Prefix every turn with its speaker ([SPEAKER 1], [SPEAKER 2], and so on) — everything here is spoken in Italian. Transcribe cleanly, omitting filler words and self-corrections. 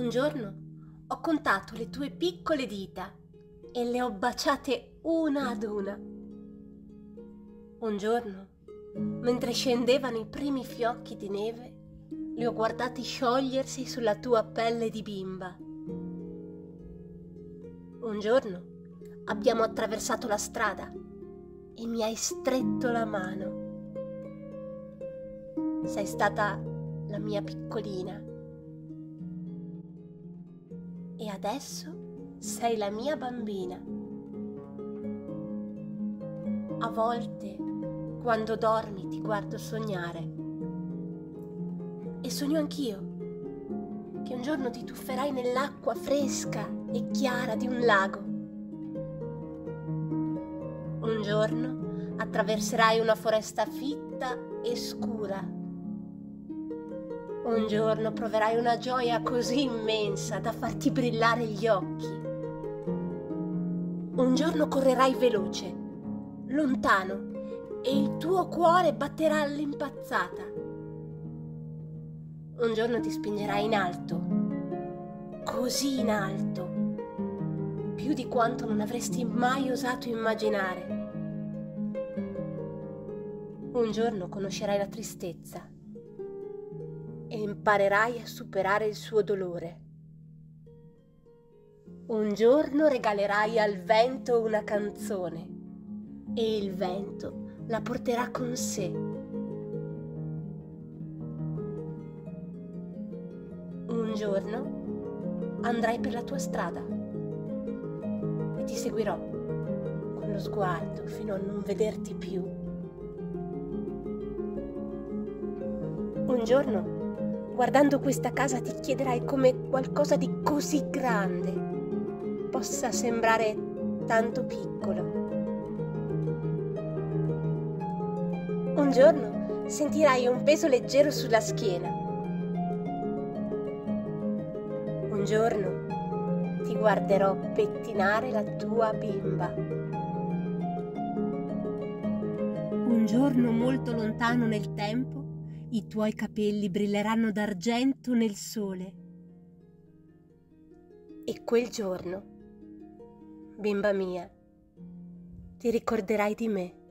[SPEAKER 1] Un giorno ho contato le tue piccole dita e le ho baciate una ad una. Un giorno, mentre scendevano i primi fiocchi di neve, li ho guardati sciogliersi sulla tua pelle di bimba. Un giorno abbiamo attraversato la strada e mi hai stretto la mano. Sei stata la mia piccolina. E adesso sei la mia bambina. A volte, quando dormi, ti guardo sognare. E sogno anch'io che un giorno ti tufferai nell'acqua fresca e chiara di un lago. Un giorno attraverserai una foresta fitta e scura. Un giorno proverai una gioia così immensa da farti brillare gli occhi. Un giorno correrai veloce, lontano, e il tuo cuore batterà all'impazzata. Un giorno ti spingerai in alto, così in alto, più di quanto non avresti mai osato immaginare. Un giorno conoscerai la tristezza e imparerai a superare il suo dolore. Un giorno regalerai al vento una canzone e il vento la porterà con sé. Un giorno andrai per la tua strada e ti seguirò con lo sguardo fino a non vederti più. Un giorno, guardando questa casa, ti chiederai come qualcosa di così grande possa sembrare tanto piccolo. Un giorno sentirai un peso leggero sulla schiena. Un giorno ti guarderò pettinare la tua bimba. Un giorno molto lontano nel tempo, i tuoi capelli brilleranno d'argento nel sole. E quel giorno, bimba mia, ti ricorderai di me.